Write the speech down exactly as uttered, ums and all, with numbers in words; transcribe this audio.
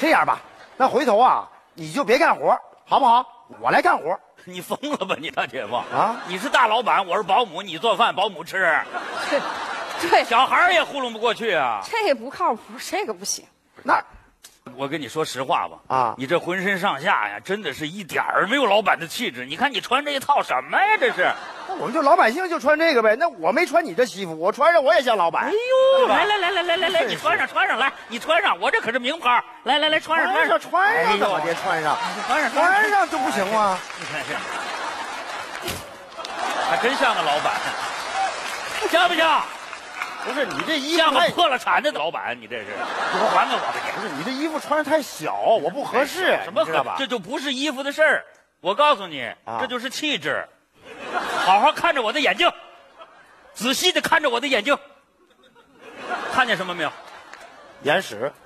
这样吧，那回头啊，你就别干活，好不好？我来干活。 你疯了吧你大姐夫啊！ 你是大老板，我是保姆，你做饭保姆吃， 这这小孩也糊弄不过去啊。 这不靠谱，这个不行。 那我跟你说实话吧， 啊， 你这浑身上下呀，真的是一点儿没有老板的气质。你看你穿这一套什么呀？这是。 那我们就老百姓就穿这个呗。那我没穿你这西服，我穿上我也像老板。 哎呦，来来来来来来来，你穿上穿上来，你穿上，我这可是名牌。来来来，穿上穿上穿上， 怎么的穿上？ 穿上穿上就不行吗？ 你看这，还真像个老板，像不像？ 不是你这衣服像个太破了产的老板，你这是，你给我还给我吧你！ 不是你这衣服穿的太小，我不合适， 什么合？这就不是衣服的事儿。我告诉你， 啊、 这就是气质。好好看着我的眼睛，仔细的看着我的眼睛，看见什么没有？ 眼屎。